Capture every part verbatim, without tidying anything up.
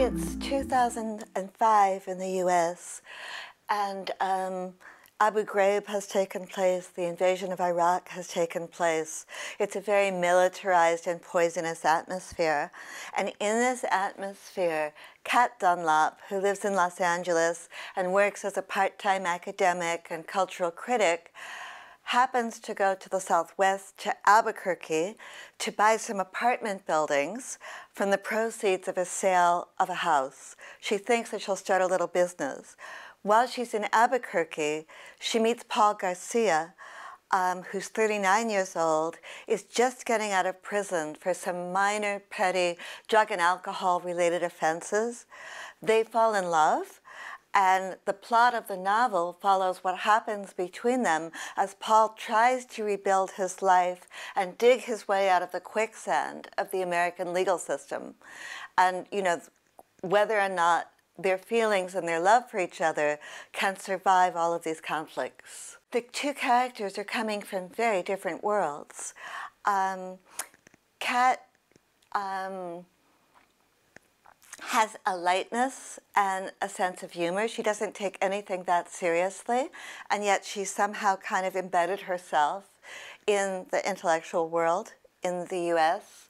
it's two thousand five in the U S and um, Abu Ghraib has taken place, the invasion of Iraq has taken place. It's a very militarized and poisonous atmosphere. And in this atmosphere, Kat Dunlop, who lives in Los Angeles and works as a part-time academic and cultural critic, happens to go to the Southwest, to Albuquerque, to buy some apartment buildings from the proceeds of a sale of a house. She thinks that she'll start a little business. While she's in Albuquerque, she meets Paul Garcia, um, who's thirty-nine years old, is just getting out of prison for some minor, petty drug and alcohol-related offenses. They fall in love. And the plot of the novel follows what happens between them as Paul tries to rebuild his life and dig his way out of the quicksand of the American legal system. And, you know, whether or not their feelings and their love for each other can survive all of these conflicts. The two characters are coming from very different worlds. Um, Kat um, has a lightness and a sense of humor. She doesn't take anything that seriously, and yet she somehow kind of embedded herself in the intellectual world in the U S.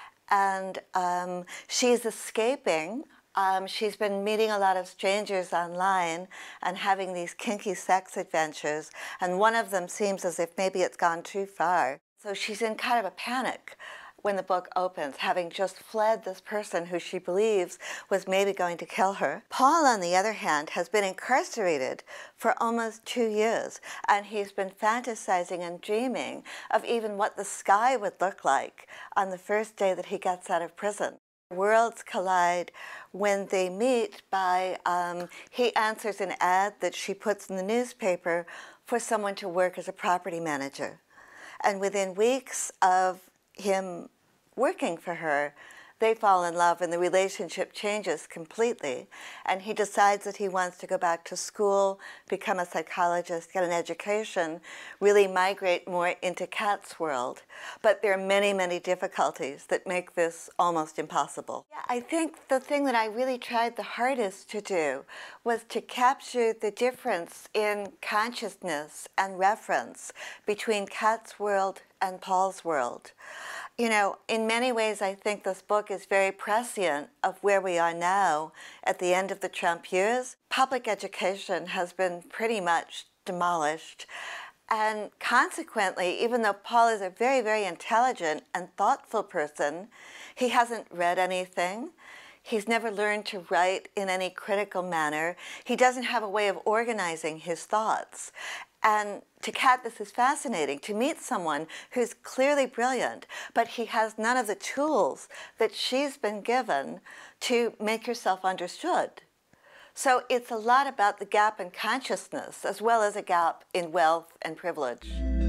And um, she's escaping. Um, she's been meeting a lot of strangers online and having these kinky sex adventures, and one of them seems as if maybe it's gone too far. So she's in kind of a panic when the book opens, having just fled this person who she believes was maybe going to kill her. Paul, on the other hand, has been incarcerated for almost two years, and he's been fantasizing and dreaming of even what the sky would look like on the first day that he gets out of prison. Worlds collide when they meet by, um, he answers an ad that she puts in the newspaper for someone to work as a property manager. And within weeks of him working for her, they fall in love and the relationship changes completely. And he decides that he wants to go back to school, become a psychologist, get an education, really migrate more into Kat's world. But there are many, many difficulties that make this almost impossible. Yeah, I think the thing that I really tried the hardest to do was to capture the difference in consciousness and reference between Kat's world and Paul's world. You know, in many ways, I think this book is very prescient of where we are now at the end of the Trump years. Public education has been pretty much demolished. And consequently, even though Paul is a very, very intelligent and thoughtful person, he hasn't read anything. He's never learned to write in any critical manner. He doesn't have a way of organizing his thoughts. And to Kat, this is fascinating, to meet someone who's clearly brilliant, but he has none of the tools that she's been given to make herself understood. So it's a lot about the gap in consciousness as well as a gap in wealth and privilege.